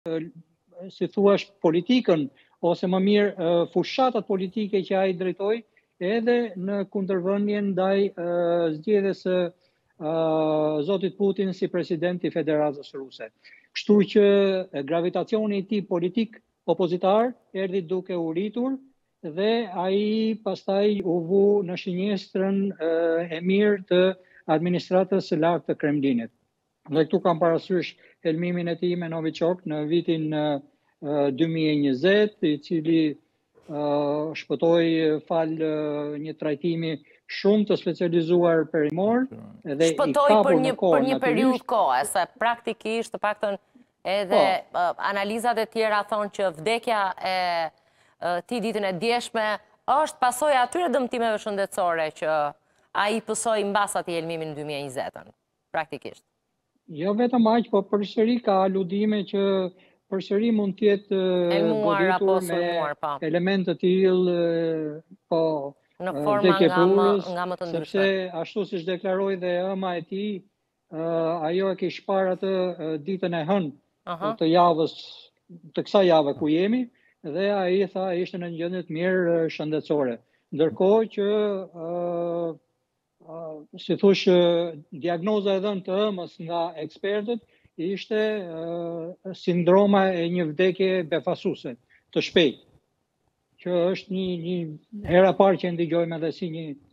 si thuash politikën, ose më mirë fushatat politike që ai drejtoi, edhe në kundërvënien ndaj zgjedhjes së zotit Putin si president i Federatës Ruse. Kështu që gravitacioni i tij politik opozitar erdhi duke u rritur dhe ai pastaj u vu në shënjestrën e mirë të administratës së lartë të Kremlinit. Dhe këtu kam parasysh helmimin e tij me Novichok në vitin 2020, i cili shpëtoi fal një trajtimi shumë të specializuar perimor dhe shpëtoi për një periudhë kohe, se praktikisht të paktën edhe analizat e tjera thonë që vdekja e tij ditën e djeshme është pasojë atyre dëmtimeve shëndetësore që ai pësoi mbas atij helmimi në 2020-ën, praktikisht. Jo vetëm aq, po përsëri ka aludime që përsëri mund të jetë goditur me elemente të tillë, po në forma nga më të ndryshme. Sepse ashtu siç deklaroi dhe ëma e tij, ajo e kishte parë atë ditën e hënë të javës, të kësaj jave ku jemi, dhe ai tha ishte në një gjendje të mirë shëndetësore. Ndërkohë që si thosh, diagnoza e dhënë të ëmës nga ekspertët ishte sindroma e një vdekje befasuese, të shpejtë, që është një hera parë që ndëgjojmë edhe si një